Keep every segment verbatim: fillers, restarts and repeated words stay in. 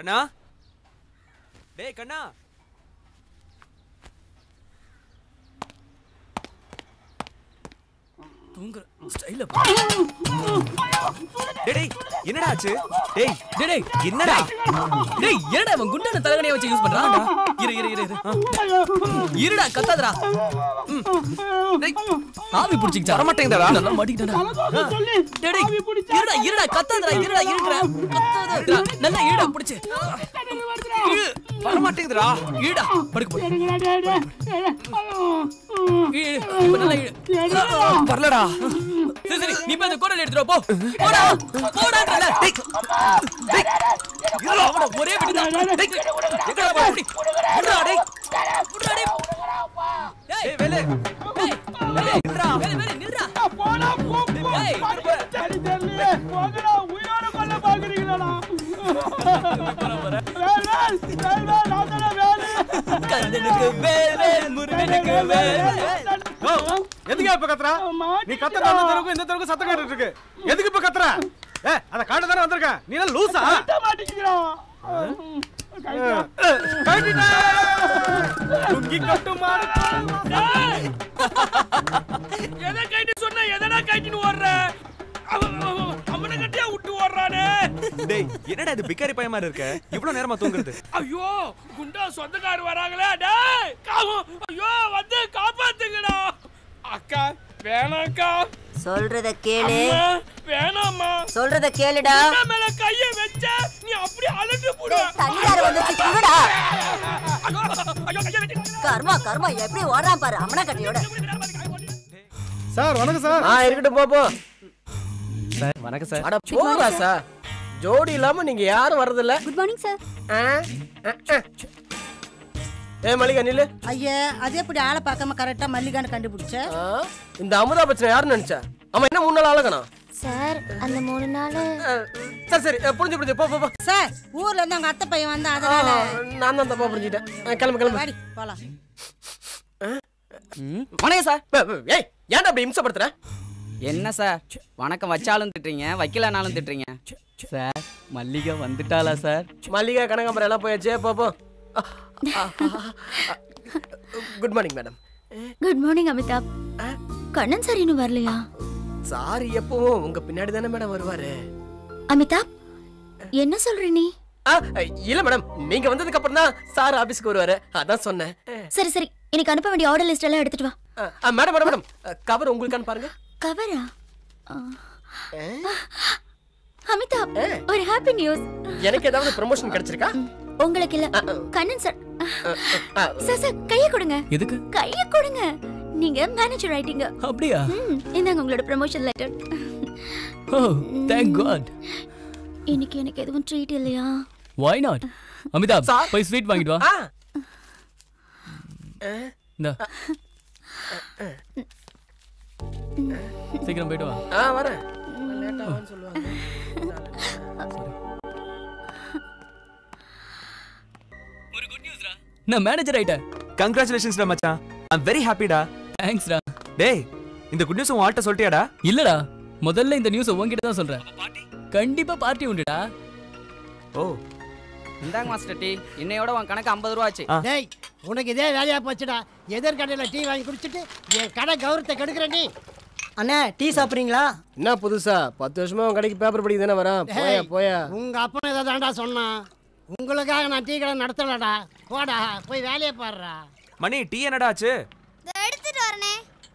கண்ணா டேய் கண்ணா தூங்குற ஸ்டைல டேய் டேய் என்னடா ஆச்சு டேய் டேய் டேய் என்னடா டேய் என்னடா அவன் குண்டான தலகணைய வச்சு யூஸ் பண்றான்டா இரு இரு இரு இருடா கத்தாதடா டேய் ஆவி புடிச்சிச்சா வர மாட்டேங்கடா நல்லா மாட்டிக்கிட்டடா டேய் டேய் இருடா இருடா கத்தாதடா இருடா இருடா கத்தாதடா நல்லா இருடா புடிச்சு வர மாட்டேங்கடா இருடா படுக்கு போ இப்ப நல்லா வரலடா சரி சரி நீ போய் அந்த கோடல எடுத்துட்டு போ போடா போடான்றல டேய் டேய் இதல அவன ஒரே விடுடா டேய் எங்கடா போடி விடுடா டேய் விடுடா டேய் டேய் வேலே டேய் வேலே நில்றா வேலே வேலே நில்றா போடா போ டேய் சரி தெரியல போங்கடா உயிரோட கொல்ல பாக்குறீங்களாடா வேலே வேலே நாதல வேலே கந்தனுக்கு வேலே முருகனுக்கு வேலே எதுக்கு இப்ப கத்துற? நீ கத்துற அந்த தெருவுக்கு இந்த தெருவுக்கு சத்தம் கேட்டுட்டு இருக்கு. எதுக்கு இப்ப கத்துற? ஏ அத காட்ட தான வந்திருக்க. நீ என்ன லூசா? கட்ட மாட்டீங்கடா. கைட்டிடா. லுங்கி கட்டு மாறு. எத கைட்டி சொன்னா எதடா கைட்டின்னு ஓடுற? அவன கட்டியா விட்டு ஓடுறானே. டேய் என்னடா இது பிக்காரி பைய மாதிரி இருக்க? இவ்ளோ நேரமா தூங்குறது? ஐயோ குண்டா சொந்தக்காரர் வராங்களே. டேய் காவு. ஐயோ வந்து காப்பாத்துங்கடா. அக்கா வேணாக்கா சொல்றத கேளு வேணாம்மா சொல்றத கேளுடா மேல கைய வெச்ச நீ அப்படி அலண்டு போடு தண்ணியார வந்துச்சு குடுடா கர்மா கர்மா எப்படி ஓடுறான் பாரு அம்மன கட்டியோட சார் வணக்கம் சார் ஆ இருக்கட்டும் போ போ சார் வணக்கம் சார் அட போடா சார் ஜோடி இல்லாம நீங்க யாரும் வரது இல்ல குட் மார்னிங் சார் ஏ மல்லிகா நில்லு ஐயா அது எப்படி ஆளை பார்க்காம கரெக்டா மல்லிகான்னு கண்டுபிடிச்ச இந்த அமுதா பச்சனை யாருன்னு நினைச்ச அவன் என்ன மூணு நாள் அழகணும் சார் அந்த மூணு நாள் சரி சரி புரிஞ்சு புரிஞ்சு போ போ சார் ஊர்ல இருந்து அவங்க அத்தை பையன் வந்தா அதனால நான் தான் தப்பா புரிஞ்சிட்டேன் கிளம்பு கிளம்பு வாடி போலாம் வணக்கம் சார் ஏய் ஏன்டா அப்படி இம்சப்படுத்துற என்ன சார் வணக்கம் வச்சாலும் திட்டுறீங்க வைக்கலனாலும் திட்டுறீங்க சார் மல்லிகா வந்துட்டாளா சார் மல்லிகா கனகாம்பரம் எல்லாம் போயாச்சே போ போ good morning madam good morning Amitabh Kannan sir இன்னும் வரலையா சாரி எப்பவும் உங்க பின்னாடி தானே மேடம் வருவாரு அமிதாப் என்ன சொல்ற நீ இல்ல மேடம் நீங்க வந்ததுக்கு அப்புறம் தான் சார் ஆபீஸ்க்கு வருவாரு அதான் சொன்னேன் சரி சரி எனக்கு அனுப்ப வேண்டிய ஆர்டர் லிஸ்ட் எல்லாம் எடுத்துட்டு வா மேடம் மேடம் மேடம் கவர் உங்களுக்கான பாருங்க கவரா அமிதாப் ஒரு ஹாப்பி நியூஸ் எனக்கு ஏதாவது ப்ரமோஷன் கிடைச்சிருக்கா உங்களுக்கு இல்ல கண்ணன் சார் சார் சார் கையை கொடுங்க எதுக்கு கையை கொடுங்க நீங்க மேனேஜர் ஆயிட்டீங்க அப்படியா இந்தாங்க உங்களோட promotion letter oh thank God இன்னைக்கு எனக்கு எதுவும் ட்ரீட் இல்லையா why not அமிதாப் போய் ஸ்வீட் வாங்கிட்டு வா இந்தா சீக்கிரம் போய்ட்டு வா ஆ வரேன் லேட்டா வான்னு சொல்லுவாங்க ஒரு குட் நியூஸ் டா நான் மேனேஜர் ஆயிட்டேன் கங்க்ராச்சுலேஷன்ஸ் டா மச்சான் ஐ அம் வெரி ஹாப்பி டா தேங்க்ஸ் டா டேய் இந்த குட் நியூஸ் உன் ஆள்கிட்ட சொல்லிட்டியாடா இல்லடா முதல்ல இந்த நியூஸ் உன்கிட்ட தான் சொல்றேன் கண்டிப்பா பார்ட்டி உண்டுடா ஓ இந்தாங்க மாஸ்டர் டீ இன்னையோட உன் கணக்கு ஐம்பது ரூபா ஆச்சு டேய் உனக்கு இதே வேலையா போச்சுடா எதிர்கடையில் டீ வாங்கி குடிச்சிட்டு என் கடை கௌரவத்தை கெடுக்கிற நீ அண்ணா டீ சாப்பிடுறீங்களா என்ன புதுசா பத்து வருஷமா உன் கடைக்கு பேப்பர் படிக்க தானே வரேன் போயா போயா உங்க அப்பன் ஏதோ தாண்டா சொன்னான் உங்களுக்காக நான் டீ கடை நடத்தலடா போடா போய் வேலையை பாடுறா மணி டீ என்னடா ஆச்சு எடுத்துட்டு வரனே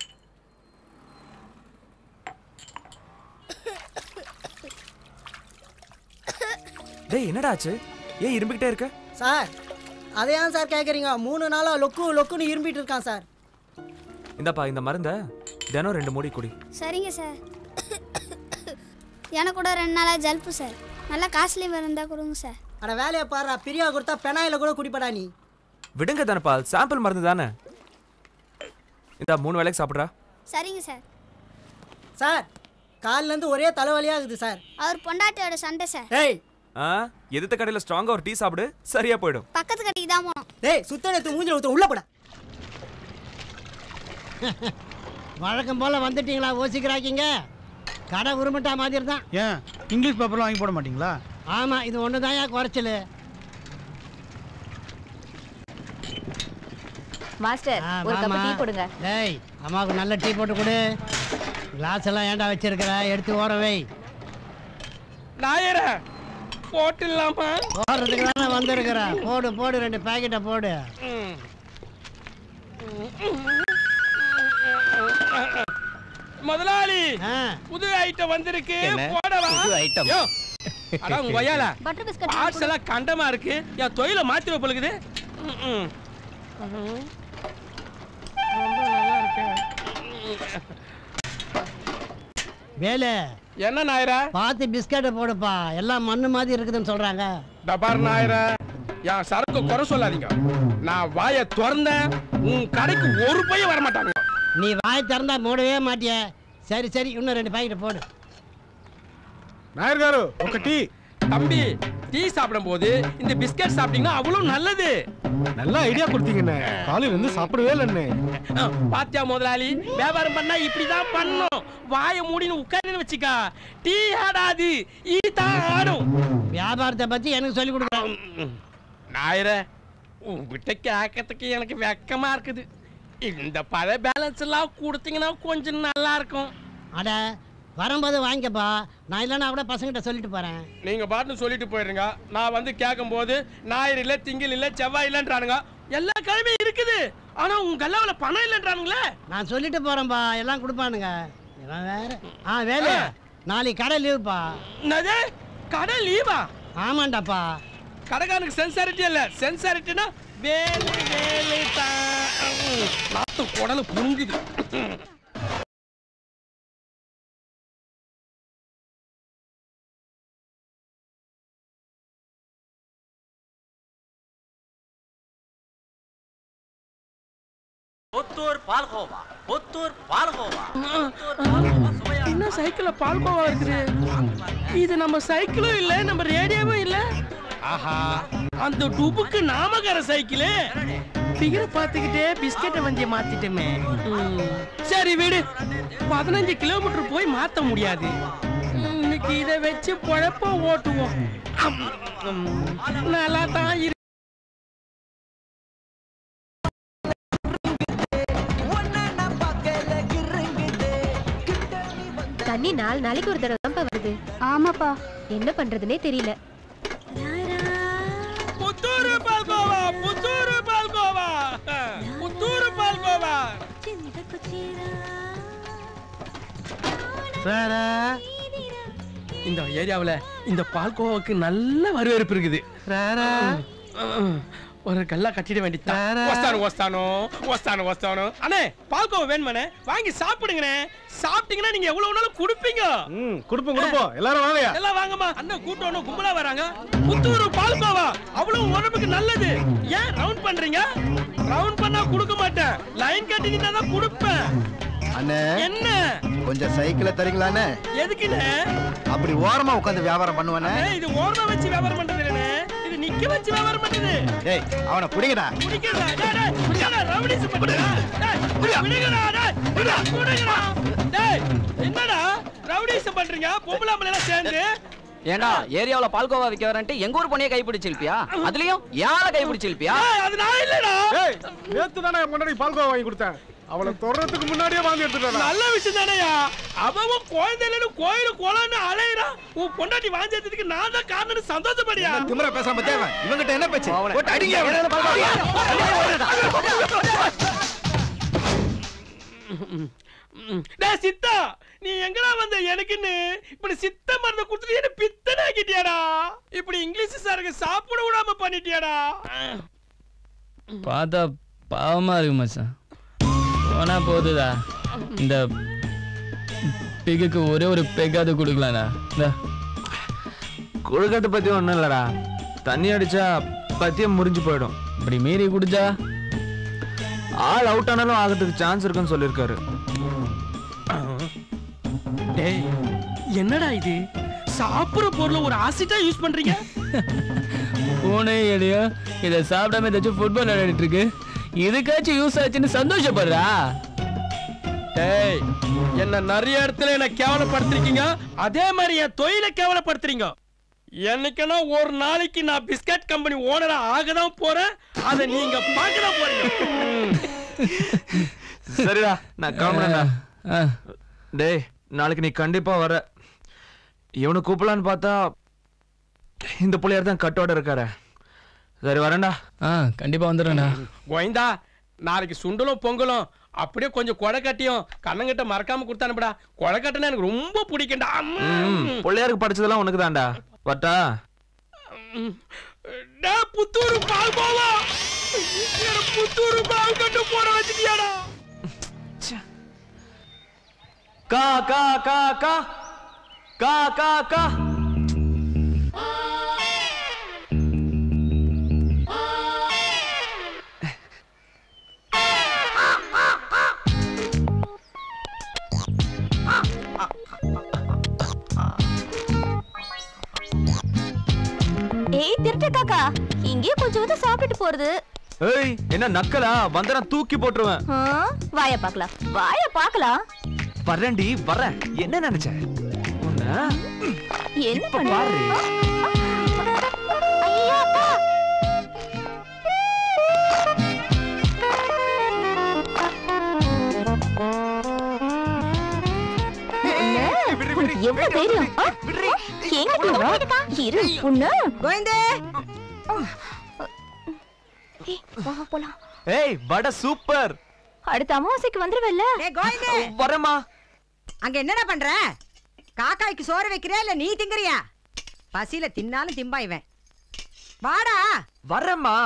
டேய் என்னடா ஆச்சு ஏன் இரும்பிக்கிட்டே இருக்க சார் அதை ஏன் சார் கேட்குறீங்க மூணு நாளா லொக்கு லொக்குன்னு இரும்பிட்டு இருக்கான் சார் இந்தாப்பா இந்த மருந்த தினம் ரெண்டு மூடி குடி சரிங்க சார் எனக்கு கூட ரெண்டு நாளா ஜல்பு சார் நல்லா காஸ்ட்லி மருந்தா கொடுங்க சார் அட வேலையை பாடுறா பிரியா கொடுத்தா பெனாயில கூட குடிப்படா நீ விடுங்க தானப்பா சாம்பிள் மருந்து தானே இந்த மூணு வேளைக்கு சாப்பிட்றா சரிங்க சார் சார் காலில இருந்து ஒரே தலைவலியா இருக்குது சார் அவர் பொண்டாட்டியோட சண்டை சார் டேய் ஆ எதிர்த்த கடையில் ஸ்ட்ராங்கா ஒரு டீ சாப்பிடு சரியா போயிடும் பக்கத்து கடைக்கு தான் போனோம் டேய் சுத்த எடுத்து மூஞ்சில ஊத்து உள்ள போடா வழக்கம் போல வந்துட்டீங்களா ஓசிக்கிறாக்கிங்க கடை உருமட்டா மாதிரி தான் ஏன் இங்கிலீஷ் பேப்பர்லாம் வாங்கி போட மாட்டீங்களா ஆமாம் இது ஒன்று தான் ஏன் குறைச்சல் மாஸ்டர் ஒரு கப் டீ போடுங்க. டேய் அம்மாவுக்கு நல்ல டீ போட்டு கொடு. கிளாஸ் எல்லாம் ஏன்டா வச்சிருக்கிற? எடுத்து ஓர வை. நாயர போட்டுலாமா? ஓடுறதுக்கு தானே வந்திருக்கிற. போடு போடு ரெண்டு பாக்கெட்டை போடு. முதலாளி புது ஐட்டம் வந்திருக்கு. போடவா? புது ஐட்டம். அட உங்க வயால பட்டர் பிஸ்கட் பார்ட்ஸ் எல்லாம் கண்டமா இருக்கு. என் தொழில மாத்தி வைப்பலுக்குது. ரொம்ப நல்லா இருக்கு. வேலு என்ன நாயரா? பார்த்து பிஸ்கட்டை போடுப்பா. எல்லாம் மண்ணு மாதிரி இருக்குதுன்னு சொல்றாங்க. டபார் நாயரா, என் சரக்கு குறை சொல்லாதீங்க. நான் வாயை திறந்தேன் உன் கடைக்கு ஒரு பையன் வர மாட்டாங்க. நீ வாய் திறந்தா மூடவே மாட்டிய. சரி சரி இன்னும் ரெண்டு பாக்கெட் போடு. நாயர் காரு ఒక டீ. தம்பி டீ சாப்பிடும் போது இந்த பிஸ்கட் சாப்பிட்டீங்கன்னா அவ்வளவு நல்லது. நல்ல ஐடியா கொடுத்தீங்கண்ணே. காலையில இருந்து சாப்பிடவே இல்லைண்ணே. பாத்தியா முதலாளி, வியாபாரம் பண்ணா இப்படிதான் பண்ணும். வாயை மூடின்னு உட்கார்ந்து வச்சுக்கா. டீ ஆடாது, ஈ தான் ஆடும். வியாபாரத்தை பத்தி எனக்கு சொல்லி கொடுக்குறேன். நாயர உங்ககிட்ட கேட்கறதுக்கு எனக்கு வெக்கமா இருக்குது. இந்த பழைய பேலன்ஸ் எல்லாம் கொடுத்தீங்கன்னா கொஞ்சம் நல்லா இருக்கும். அட வரும்போது வாங்கிக்கப்பா. நான் இல்லைன்னா கூட பசங்கிட்ட சொல்லிட்டு போறேன். நீங்க பாட்டுன்னு சொல்லிட்டு போயிடுங்க. நான் வந்து கேட்கும் போது ஞாயிறு இல்ல, திங்கள் இல்ல, செவ்வாய் இல்லன்றானுங்க. எல்லா கிழமையும் இருக்குது. ஆனா உங்க கல்லாவில பணம் இல்லன்றானுங்களே. நான் சொல்லிட்டு போறேன்பா. எல்லாம் கொடுப்பானுங்க. இவன் வேற. ஆ வேலு நாளைக்கு கடை லீவுப்பா. என்னது கடை லீவா? ஆமாண்டாப்பா. கடைக்காரனுக்கு சென்சாரிட்டி இல்ல. சென்சாரிட்டினா வேலை வேலை தான். நாத்து குடல புரிஞ்சுது. புத்தூர் பால்கோவா, புத்தூர் பால்கோவா. என்ன சைக்கிள்ல பால்கோவா இருக்குது? இது நம்ம சைக்கிளும் இல்ல, நம்ம ரேடியோவும் இல்ல. ஆஹா, அந்த டுபுக்கு நாமகர சைக்கிள். பிகரை பார்த்துக்கிட்டே பிஸ்கெட்டை வண்டியை மாத்திட்டோமே. சரி விடு, பதினஞ்சு கிலோமீட்டர் போய் மாத்த முடியாது. இன்னைக்கு இதை வச்சு பொழப்ப ஓட்டுவோம். நல்லா தான் இருக்கு. தண்ணி நாலு நாளைக்கு ஒரு தடவை தான் வருது. ஆமாப்பா, என்ன பண்றதுன்னே தெரியல. புத்தூர் பால்கோவா, புத்தூர் பால்கோவா, புத்தூர் பால்கோவா. இந்த ஏரியாவுல இந்த பால்கோவாக்கு நல்ல வரவேற்பு இருக்குது. ஒரு கல்லா கட்டிட வேண்டியது. வஸ்தானோ வஸ்தானோ வஸ்தானோ வஸ்தானோ. அண்ணே பால்கோவா வேணுமானே? வாங்கி சாப்பிடுங்கண்ணே. சாப்பிட்டீங்கன்னா நீங்க எவ்வளவு வேணாலும் கொடுப்பீங்க. ம் கொடுப்போம் கொடுப்போம். எல்லாரும் வாங்கயா. எல்லாம் வாங்கம்மா. அண்ணன் கூட்டணும் கும்பலா வராங்க. புத்தூர் பால்கோவா அவ்வளவு உடம்புக்கு நல்லது. ஏன் ரவுண்ட் பண்றீங்க? ரவுண்ட் பண்ணா கொடுக்க மாட்டேன். லைன் கட்டிங்கன்னா தான் கொடுப்பேன். அண்ணே என்ன கொஞ்சம் சைக்கிள தரீங்களாண்ணே? எதுக்குண்ணே? அப்படி ஓரமா உட்கார்ந்து வியாபாரம் பண்ணுவானே. இது ஓரமா வச்சு வியாபாரம் பண்றது இல்லண்ணே. இது நிக்க வச்சு வியாபாரம் பண்றது. டேய் அவனை புடிங்கடா. புடிங்கடா. டேய் டேய் புடிங்கடா. ரவுடிஸ் பண்றடா. டேய் புடிங்கடா. டேய் புடிங்கடா. டேய் என்னடா ரவுடிஸ் பண்றீங்க? பொம்பளாமல எல்லாம் சேர்ந்து. ஏண்டா ஏரியாவுல பால்கோவா விக்க வரேன்ட்டு எங்க ஊர் பொண்ணைய கைப்பிடிச்சிருப்பியா? அதுலயும் யார கைப்பிடிச்சிருப்பியா? அது நான் இல்லடா. ஏய் நேத்து தானே முன்னாடி பால்கோவா வாங்கி கொடுத்தேன். அவளை தொடறதுக்கு முன்னாடியே வாங்கி எடுத்துட்டா. நல்ல விஷயம் தானேயா. அவன் குழந்தையில கோயிலு கோலன்னு அலையறான். உன் பொண்டாட்டி வாங்கி எடுத்ததுக்கு நான் தான் காரணம். சந்தோஷப்படியா? திமிரா பேசாம தேவன். இவங்கிட்ட என்ன பேச்சு? போட்டு அடிங்க. டேய் சித்தா, நீ எங்கடா வந்த? எனக்குன்னு இப்படி சித்த மருந்து குடுத்துட்டு என்ன பித்தனை ஆக்கிட்டியாடா. இப்படி இங்கிலீஷ் சாருக்கு சாப்பிட விடாம பண்ணிட்டியாடா. பார்த்தா பாவமா இருக்கு மச்சான். போனா போதுதா. இந்த பிகுக்கு ஒரே ஒரு பெக்காது கொடுக்கலாம்டா. இந்த கொடுக்கறத பத்தி ஒன்றும் இல்லடா. தண்ணி அடிச்சா பத்தியம் முறிஞ்சு போயிடும். இப்படி மீறி குடிச்சா ஆள் அவுட் ஆனாலும் ஆகிறதுக்கு சான்ஸ் இருக்குன்னு சொல்லியிருக்காரு. டேய் என்னடா இது? சாப்பிடுற பொருளை ஒரு ஆசிட்டா யூஸ் பண்றீங்க? பூனை எடையோ இதை சாப்பிடாம ஏதாச்சும் ஃபுட்பால் விளையாடிட்டு இருக்கு. இதுக்காச்சும் யூஸ் ஆச்சுன்னு சந்தோஷப்படுறா. டேய் என்ன நிறைய இடத்துல என்ன கேவலப்படுத்திருக்கீங்க. அதே மாதிரி என் தொழிலை கேவலப்படுத்துறீங்க. என்னைக்குன்னா ஒரு நாளைக்கு நான் பிஸ்கட் கம்பெனி ஓனரா ஆகதான் போறேன். அதை நீங்க பார்க்கதான் போறீங்க. சரிடா நான் கிளம்புறேன்டா. டேய் நாளைக்கு நீ கண்டிப்பா வர. இவனை கூப்பிடலான்னு பார்த்தா இந்த புள்ளையார் தான் கட்டோட இருக்காரு. சரி வரேன்டா. ஆ கண்டிப்பா வந்துடுறேன்டா. கோயந்தா நாளைக்கு சுண்டலும் பொங்கலும் அப்படியே கொஞ்சம் கொடை கட்டியும் கண்ணங்கிட்ட மறக்காம கொடுத்தானுப்படா. கொடை கட்டினா எனக்கு ரொம்ப பிடிக்கும்டா. புள்ளையாருக்கு படிச்சதெல்லாம் உனக்கு தான்டா. வட்டா புத்தூரு பால் போவா. புத்தூரு பால் கட்டு போட வச்சுட்டியாடா. கா கா கா கா கா கா கா ஏய் திருட்டு காக்கா, இங்கே கொஞ்சம் வந்து சாப்பிட்டு போறது. ஏய் என்ன நக்கலா? வந்தா தூக்கி போட்டுருவேன். வாய பார்க்கலாம், வாய பார்க்கலாம். வரேன்டி வரேன். என்ன நினைச்ச? என்ன பண்ண? ஐயா அப்பா. எவ்வளவு தைரியம்? இரு உன்ன கோயந்தே. போலாம். ஏய் வட சூப்பர். அடுத்த அமாவாசைக்கு வந்துருவல்ல? ஏய் கோயந்தே வரேம்மா. அங்க என்னடா பண்ற? காக்காய்க்கு சோறு வைக்கிறியா இல்ல நீ திங்கறியா? பசியில தின்னாலும் திம்பா இவன். வாடா. வரேம்மா.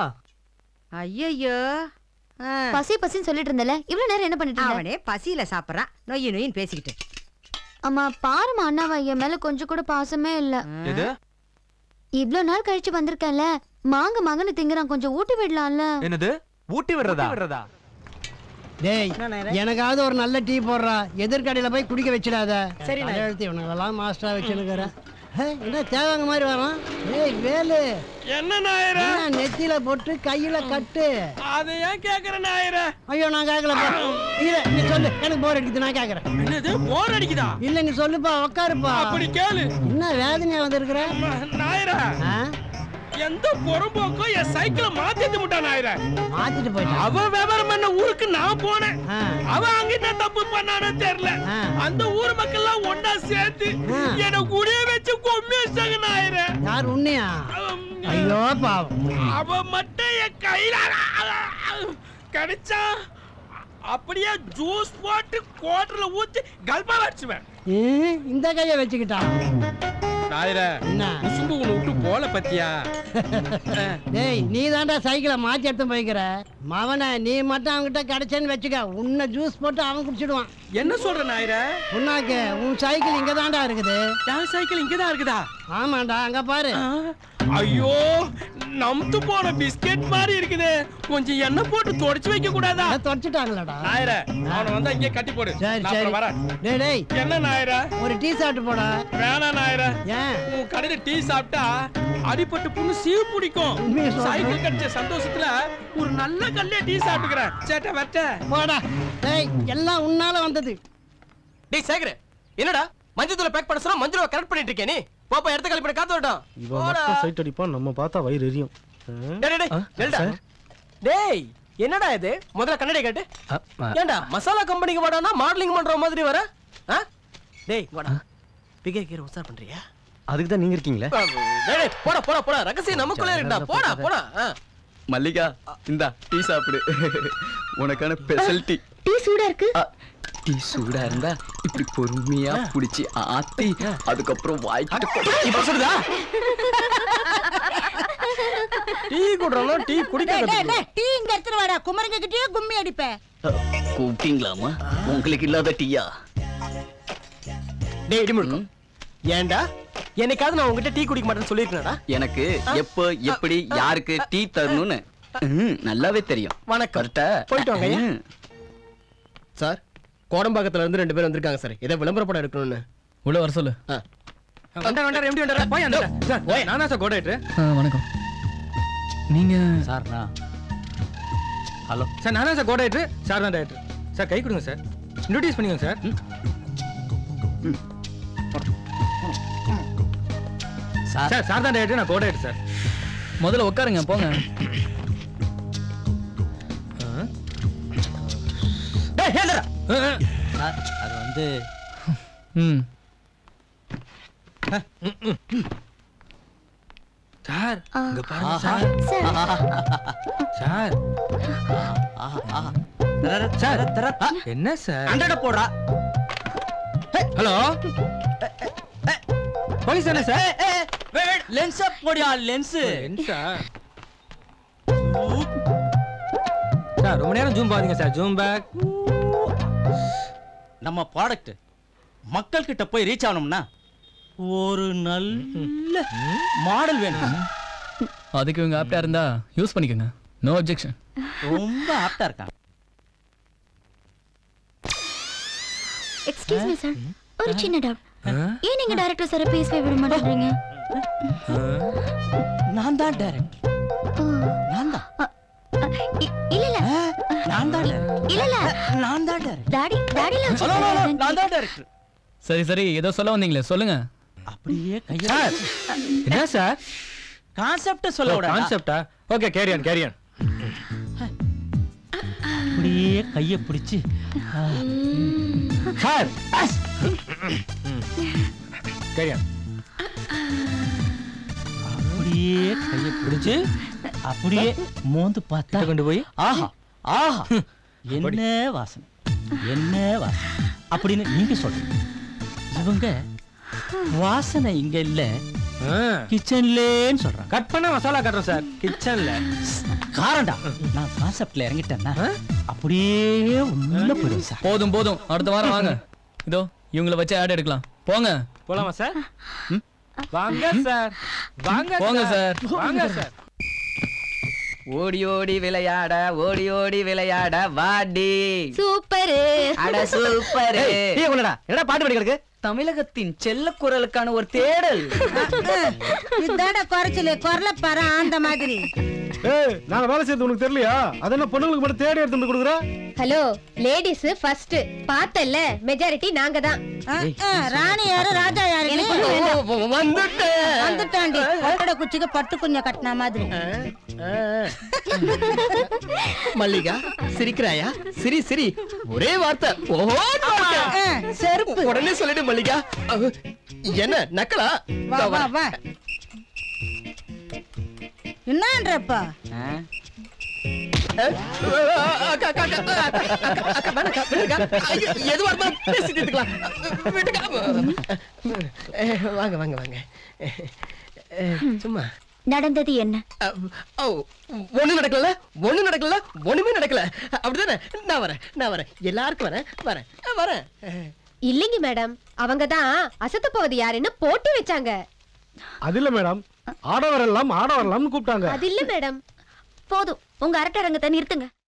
ஐயோ பசி பசின்னு சொல்லிட்டு இருந்தல, இவ்வளவு நேரம் என்ன பண்ணிட்டு இருந்த? அவனே பசியில சாப்பிடுறான், நொய்யு நொய்யின்னு பேசிக்கிட்டு. அம்மா பாருமா, அண்ணாவா என் மேல கொஞ்சம் கூட பாசமே இல்ல. எது? இவ்ளோ நாள் கழிச்சு வந்திருக்கேன்ல, மாங்க மாங்கன்னு திங்கறான், கொஞ்சம் ஊட்டி விடலாம்ல. என்னது ஊட்டி விடுறதா? விடுறதா? டேய் எனக்காவது ஒரு நல்ல டீ போடுறா. எதிர்கடையில போய் குடிக்க வச்சிடாத. சரி நான் எழுத்து இவனுங்களெல்லாம் மாஸ்டரா வச்சுனுக்குறேன். என்ன தேவாங்க மாதிரி வரான்? ஏய் வேலு என்ன நாயரே? நெத்தியில போட்டு கையில கட்டு. அதை ஏன் கேக்குற நாயரே? ஐயோ நான் கேட்கல. இல்ல நீ சொல்லு, எனக்கு போர் அடிக்குது, நான் கேக்குறேன். என்னது போர் அடிக்குதா? இல்ல நீ சொல்லுப்பா, உட்காருப்பா. அப்படி கேளு. என்ன வேதனையா வந்திருக்கிற நாயரே? எந்த பொறம்போக்கோ என் சைக்கிளை மாத்திட்டு முட்டான் நாயரே. மாத்திட்டு போயிட்டான். அவ விவரம் பண்ண ஊருக்கு நான் போனேன். அவன் அங்க என்ன தப்பு பண்ணானே தெரியல. அந்த ஊர் மக்கள் எல்லாம் ஒன்னா சேர்த்து என்ன குடிய வச்சு கொம்மிச்சாங்க நாயரே. யார் உன்னையா? ஐயோ பாவம். அவ மட்டும் என் கையில கடிச்சா அப்படியே ஜூஸ் போட்டு கோட்டர்ல ஊத்தி கல்பா வச்சுவேன். இந்த கைய வச்சுக்கிட்டான் நாயரே. என்ன உசும்பு உன்னை விட்டு போல பத்தியா? டேய் நீ தாண்டா சைக்கிளை மாத்தி எடுத்து போய்க்கிற. மவனை நீ மட்டும் அவன்கிட்ட கிடைச்சேன்னு வச்சுக்க, உன்னை ஜூஸ் போட்டு அவன் குடிச்சிடுவான். என்ன சொல்ற நாயரே? உன்னாக்கு உன் சைக்கிள் இங்க தாண்டா இருக்குது. என் சைக்கிள் இங்கதான் இருக்குதா? ஆமாண்டா, அங்க பாரு. ஐயோ நம்து போன பிஸ்கெட் மாதிரி இருக்குது. கொஞ்சம் எண்ணெய் போட்டு தொடச்சு வைக்க கூடாதா? தொடச்சிட்டாங்களடா நாயரே. அவனை வந்து இங்கே கட்டி போடு. சரி நான் சரி வரேன். டேய் டேய் என்ன நாயரே? ஒரு டீ சாப்பிட்டு போடா. வேணாம் நாயரே. ஏன்? உன் கடையில டீ சாப்பிட்டா அடிபட்டு புண்ணு சீவு பிடிக்கும். சைக்கிள் கட்டிச்ச சந்தோஷத்துல ஒரு நல்ல கல்லே டீ சாப்பிட்டுக்கிறேன். சேட்ட வட்ட போடா. டேய் எல்லாம் உன்னால வந்தது. டேய் சேகர், என்னடா மஞ்சள் தூளை பேக் பண்ண சொன்னா மஞ்சள் தூளை கரெக்ட் பண்ணிட்டு இருக்கே நீ? பாப்பா இடத்த காலி பண்ண காத்து வரட்டும். இவன் மட்டும் சைட் அடிப்பான், நம்ம பார்த்தா வயிறு எரியும். டேய் டேய் டேய் டேய் என்னடா இது? முதல்ல கண்ணாடி காட்டு. ஏண்டா மசாலா கம்பெனிக்கு வாடானா மாடலிங் பண்ற மாதிரி வர? டேய் வாடா. பிகே கீர உசார் பண்றியா? அதுக்கு தான் நீங்க இருக்கீங்களே. டேய் டேய் போடா போடா போடா. ரகசியம் நமக்குள்ளே இருக்குடா. போடா போடா. மல்லிகா இந்தா டீ சாப்பிடு. உனக்கான ஸ்பெஷல் டீ. டீ சூடா இருக்கு. டீ சூடா இருந்தா இப்படி பொறுமையா புடிச்சி ஆத்தி அதுக்கப்புறம் வாய்க்கிட்டு இப்ப சொல்லுதா? டீ குடுறோம், டீ குடிக்க டேய் டேய் டீ இங்க எடுத்து வாடா. குமரங்க கிட்டயே கும்மி அடிப்பே. கூப்பிட்டீங்களாமா? உங்களுக்கு இல்லாத டீயா? டேய் இடி முடுக்கு. ஏண்டா என்னைக்காவது நான் உங்ககிட்ட டீ குடிக்க மாட்டேன்னு சொல்லிருக்கேன்டா? எனக்கு எப்போ எப்படி யாருக்கு டீ தரணும்னு நல்லாவே தெரியும். வணக்கம். போயிட்டு வாங்க சார். கோடம்பாக்கத்துல இருந்து ரெண்டு பேர் வந்திருக்காங்க சார். ஏதோ விளம்பர படம் எடுக்கணும்னு. உள்ள வர சொல்லு. வண்டா வண்டா எம்டி வண்டா போய் அந்த சார். ஓய் நானா சார் கோடைட்டர். வணக்கம். நீங்க சார் நான் ஹலோ சார், நானா சார் கோடைட்டர். சார் தான் டைரக்டர். சார் கை கொடுங்க சார். இன்ட்ரோடியூஸ் பண்ணிக்கோங்க சார். சார் சார் தான் டேட்டு நான் கோட் ஆயிட்டு சார். முதல்ல உட்காருங்க போங்க. டேய் ஏண்டா அது வந்து ம் சார் இங்க பாருங்க சார். சார் சார் என்ன சார் ஹண்ட்ரட் போடுறா. ஹலோ போலீஸ் தானே சார்? லென்ஸ் போடியா லென்ஸ். லென்ஸா சார் ரொம்ப நேரம் ஜூம் பாருங்க சார். Zoom back. நம்ம ப்ராடக்ட் மக்கள் கிட்ட போய் ரீச் ஆகணும்னா ஒரு நல்ல மாடல் வேணும். அதுக்கு இவங்க ஆப்டா இருந்தா யூஸ் பண்ணிக்கோங்க. No objection. ரொம்ப ஆப்டா இருக்கான். எக்ஸ்கியூஸ் மீ சார், ஒரு சின்ன டவுட். ஏன் நீங்க டைரக்டர் சார் பேசவே விட மாட்டேங்கிறீங்க? நான் தான் டைரக்டர். நான் தான். இல்ல இல்ல நான் தான். இல்ல இல்ல நான் தான் டைரக்டர். டாடி டாடில நான் தான் டைரக்டர். சரி சரி ஏதோ சொல்ல வந்தீங்களே சொல்லுங்க. அப்படியே கைய சார் என்ன சார் கான்செப்ட் சொல்ல விட. கான்செப்டா? Okay carry on carry on. அப்படியே கைய பிடிச்சு சார் கேரி ஆன். அப்படியே கைய பிடிச்சு அப்படியே மோந்து பார்த்தா கொண்டு போய் ஆஹா ஆஹா என்ன வாசனை என்ன வாசனை அப்படின்னு நீங்க சொல்றீங்க. இவங்க வாசனை இங்க இல்ல கிச்சன்லன்னு சொல்றாங்க. கட் பண்ண மசாலா கட்டுறோம் சார் கிச்சன்ல. காரண்டா நான் கான்செப்ட்ல இறங்கிட்டேன்னா அப்படியே உள்ள போயிடும் சார். போதும் போதும் அடுத்த வாரம் வாங்க. இதோ இவங்கள வச்சு ஆட் எடுக்கலாம். போங்க. போலாமா சார்? வாங்க சார் வாங்க போங்க சார் வாங்க சார். ஓடி ஓடி விளையாட ஓடி ஓடி விளையாட வாடி. சூப்பர். அட சூப்பர். டீ கொண்டடா. என்னடா பாட்டு படிக்கிறதுக்கு? தமிழகத்தின் செல்ல குரலுக்கான ஒரு தேடல். இதாட குறைச்சல குரல பாரு அந்த மாதிரி. ஏய் நாங்க வேலை செய்யறது உனக்கு தெரியலையா? அது என்ன பொண்ணுங்களுக்கு மட்டும் தேடி எடுத்து போய் கொடுக்குற? Hello ladies first. பார்த்தல்ல மெஜாரிட்டி நாங்க தான். ராணி யாரு ராஜா யாரு? வந்துட்டேன் வந்துட்டாண்டி. பட்டட குச்சிக்கு பட்டு குஞ்ச கட்டின மாதிரி. மல்லிகா சிரிக்கிறாயா? சிரி சிரி. ஒரே வார்த்தை ஓஹோ செருப்பு உடனே சொல்லிடு மல்லிகா. என்ன நக்கலா? வா வா வா. என்னன்றப்பா? வாங்க வாங்க வாங்க. சும்மா நடந்தது என்ன? ஒண்ணு நடக்கல ஒண்ணு நடக்கல ஒண்ணுமே நடக்கல. அப்படிதானே? நான் வரேன் நான் வரேன் எல்லாருக்கும் வரேன் வரேன் வரேன். இல்லைங்க மேடம், அவங்க தான் அசத்த போவது யாருன்னு போட்டி வச்சாங்க. அது இல்ல மேடம், ஆட வரலாம் ஆட வரலாம்னு கூப்பிட்டாங்க. அது இல்ல மேடம். போதும் உங்க அரட்டை ரங்கத்தை நிறுத்துங்க.